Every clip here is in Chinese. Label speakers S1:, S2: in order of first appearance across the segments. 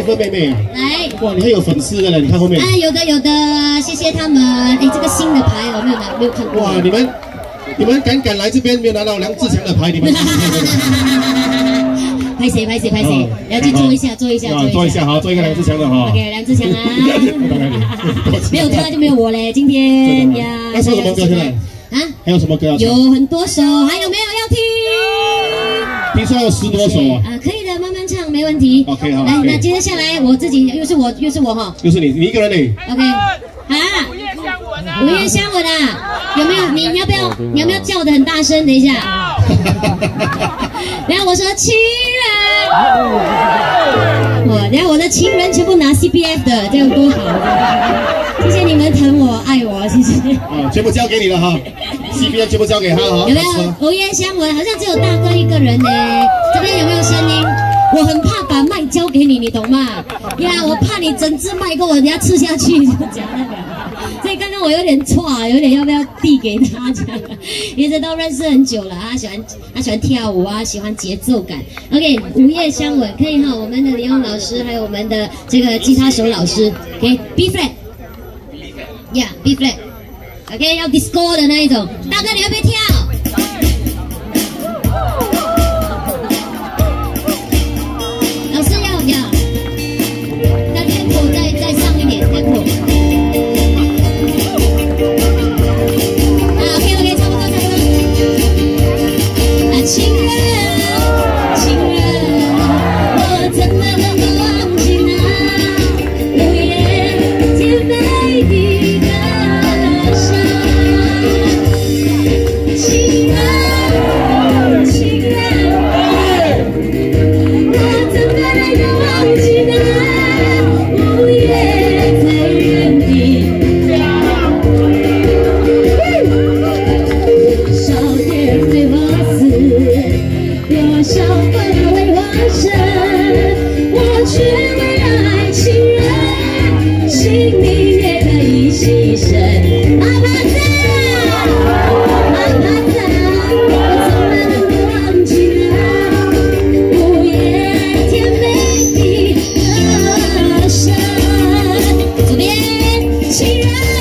S1: 芬妹妹啊，
S2: 来，
S1: 哇，你还有粉丝的嘞，你看后面。
S2: 有的，谢谢他们。哎，这个新的牌我没有看过。
S1: 哇，你们敢来这边没有拿到梁志强的牌，你们。
S2: 拍谁？要去做一下，
S1: 好，做一个梁志强的哈。
S2: OK， 梁志强啊。没有他就没有我嘞，今天呀。
S1: 要唱什么歌现在？啊？还有什么歌要唱？
S2: 有很多首，还有没有要听？
S1: 听说有10多首啊。
S2: 可以的，慢慢唱，没问题。
S1: OK， 好。
S2: 来，那接下来我自己又是我哈。
S1: 又是你一个人嘞。
S2: OK。午夜香吻啊，有没有？你要不要叫得很大声？等一下。然后我说情人，然后我的情人全部拿 CPF 的，这样多好！谢谢你们疼我爱我，谢谢。
S1: 全部交给你了哈 ，CPF 全部交给他哈。
S2: 有没有？午夜香吻好像只有大哥一个人呢，这边有没有声音？我很怕把麦交给你，你懂吗？呀，我怕你整支麦给我人家吃下去，就讲那个。所以刚刚我有点错，有点要不要递给他这样？因为都认识很久了，他喜欢跳舞啊，喜欢节奏感。OK， 午夜香吻可以哈，我们的李勇老师还有我们的这个吉他手老师 ，OK B flat， B flat，OK 要 disco 的那一种，大哥你要不要跳？老师要，那 tempo 再上一点 tempo。情人，我怎么能够忘记那午夜甜美的歌声？情人，我怎么能够忘记那午夜醉人的少点对我多少风为我生，我却为了爱情人，性命也可以牺牲。阿爸在，我怎么能够忘记那午夜甜美的歌声？左边，情人，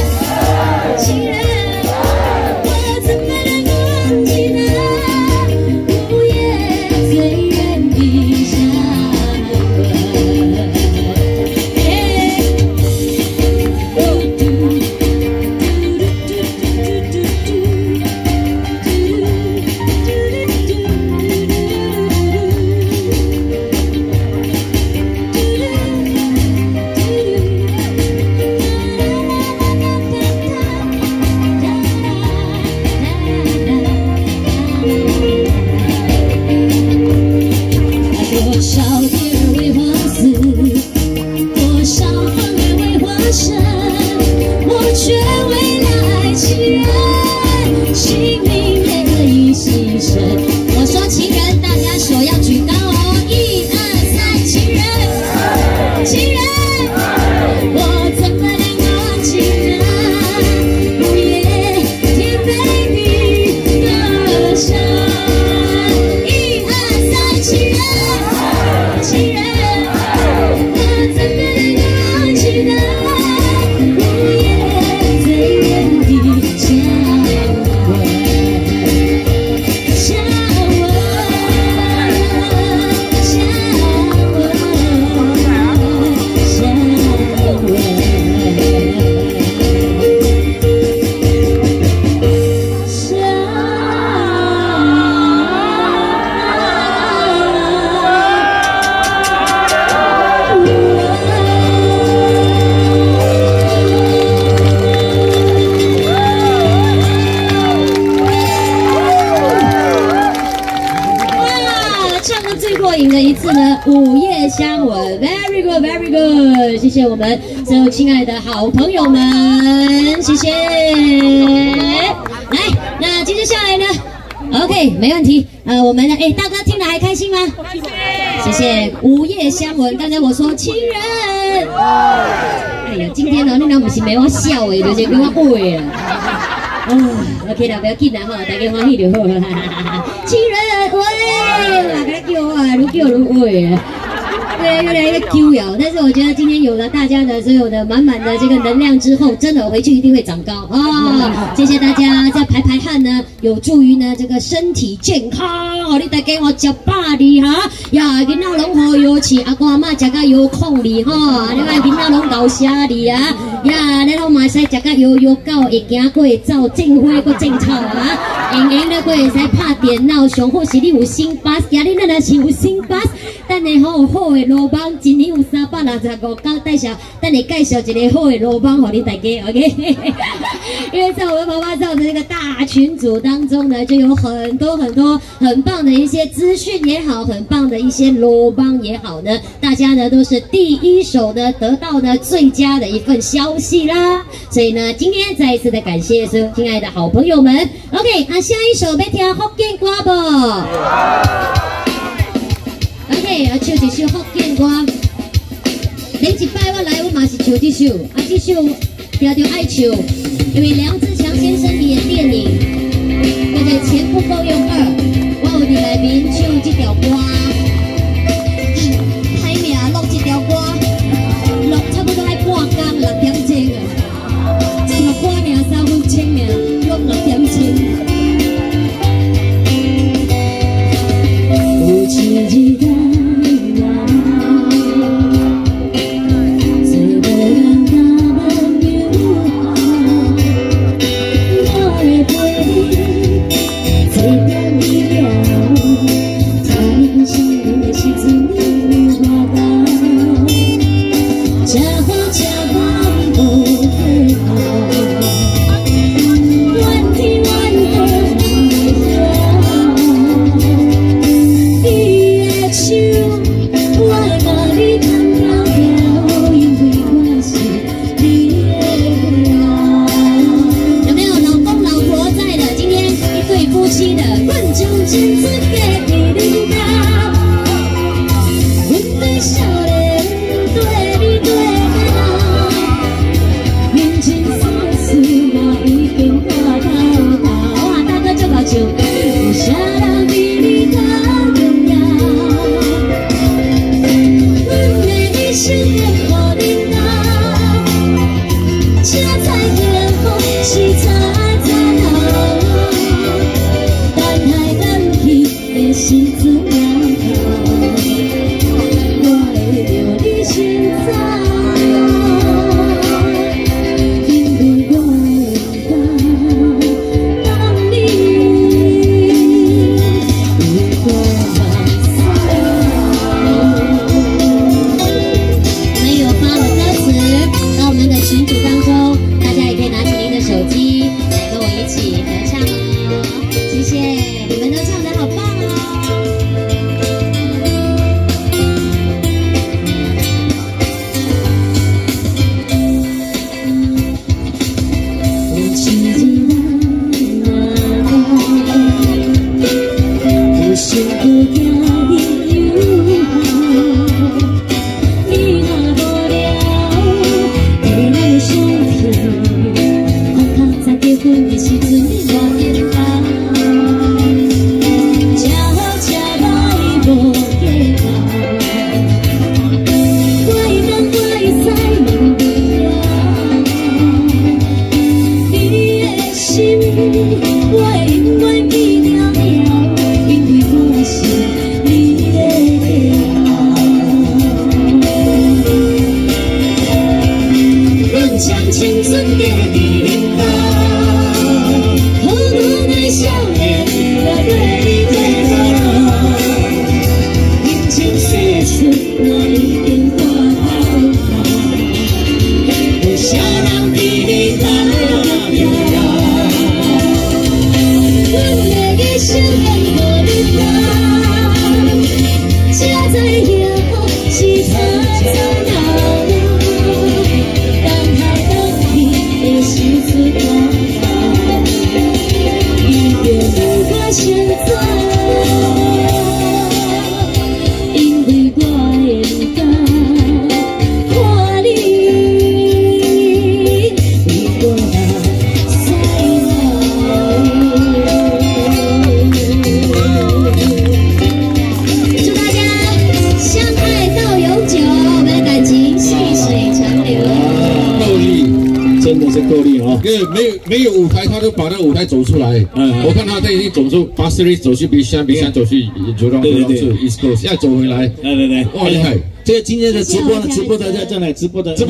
S2: 我怎么能够忘记那？我说情人，大家手要举高哦！1、2、3，情人，我怎么能够忘记那午夜甜美的歌声？1、2、3，情人，我怎么能够忘记那午夜醉人的香吻？午夜香吻 ，very good，very good， 谢谢我们所有亲爱的好朋友们，谢谢。来，那接下来呢 ？OK， 没问题。我们的大哥听得还开心吗？谢谢。午夜香吻，刚才我说情人。哎呀，今天呢，你那不是没我笑的，就是跟我会了。OK 啦，不要紧啦吼，大家欢喜就好啦。情人喂，哪个叫啊？愈叫愈会啊。 对，越来越 Q 摇。但是我觉得今天有了大家的所有的满满的这个能量之后，真的回去一定会长高啊！谢谢大家，这排排汗呢，有助于呢这个身体健康。好，你大家我吃饱哩哈，呀，囡仔拢好有气，阿公阿妈食个有空哩哈，另外囡仔拢搞啥哩啊？呀，你拢嘛使食个有够，会行过会走，种花个种草啊，闲闲咧过会使拍电脑，上好是你有新巴士，今日咱若是有新巴士，等下好好的路网，一年有365天，带上，等下介绍一个好的路网给你大家 ，OK？ 因为在我们妈妈照的这个大群组当中呢，就有很多很棒的一些资讯也好，很棒的一些路网也好呢，大家呢都是第一手的得到呢最佳的一份消息啦。所以呢，今天再一次的感谢所有亲爱的好朋友们。OK， 那下一首要听福建歌不 ？OK， 要唱一首福建歌。前一摆我来，我嘛是唱这首，这首条条爱唱，因为梁志强先生演电影叫做《钱不够用2》，我有伫内面唱这条歌，歹命录这条歌，录差不多要半工6点钟啊，这条歌尔3分钟尔，录6点钟。有一日是
S3: 真的是够力哦。
S4: 因为没有舞台，他都把那舞台走出来。我看他已经走出巴士里，走去比山走去九龙，对 East Coast， 现在走回来。
S3: 对，
S4: 哇，厉害！
S3: 这个今天的直播的在这里，直播这里，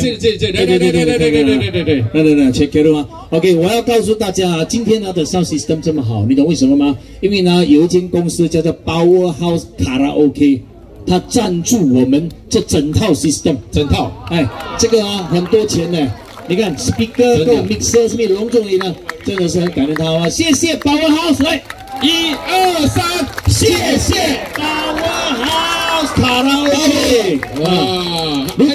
S3: 对 ，check it out 啊。OK， 我要告诉大家啊，今天它的 sound system 这么好，你懂为什么吗？因为呢，有一间公司叫做 Powerhouse 卡拉 OK， 它赞助我们这整套 system，
S4: 整套。
S3: 哎，这个啊很多钱呢。你看 speaker 跟 mixer 是不是隆重的呢？真的是很感恩他啊！谢谢 Powerhouse， 来，1、2、3，谢谢 Powerhouse 卡拉 OK。